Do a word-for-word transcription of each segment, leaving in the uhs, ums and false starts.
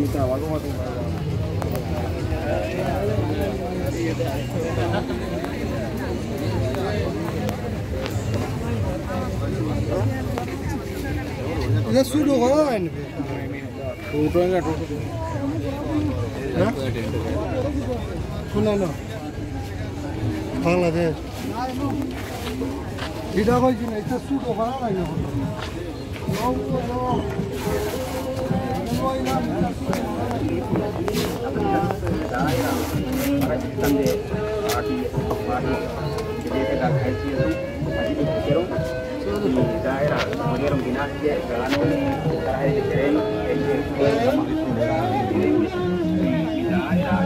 ये सूट होगा ना इन पे टोटो है टोटो ना सुना ना बांग्लादेश इधर कोई नहीं तो सूट होगा ना ये no no daerah kemudian pembinaan dia jalan terakhir keren di daerah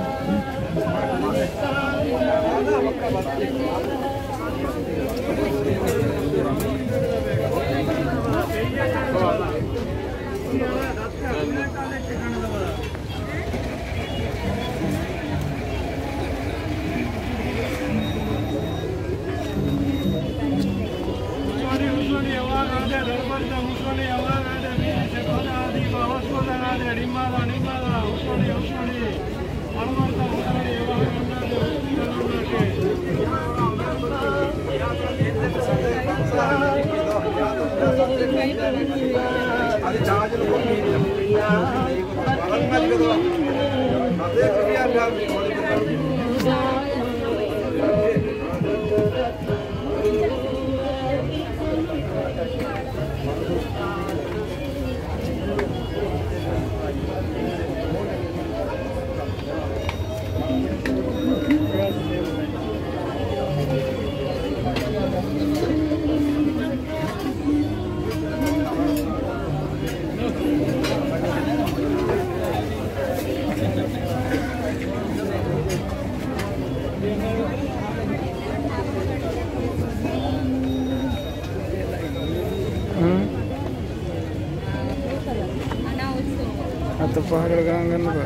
atau pahal gangan ba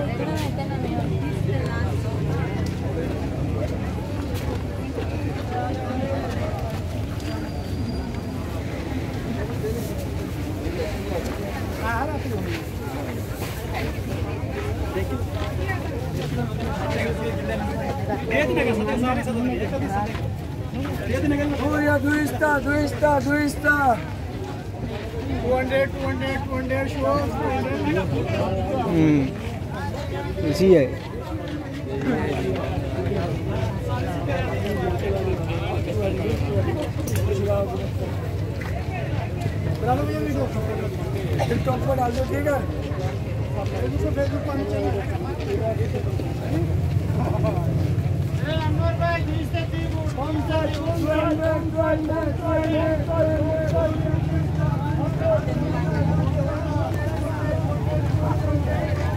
oh ya duista duista duista two hundred two hundred two hundred shows hmm isi है बना लो ये वीडियो टिकटॉक पर डाल दो ठीक है Facebook पे Facebook पर चला ए अमर भाई दिसते थी वो कौन सा टू हंड्रेड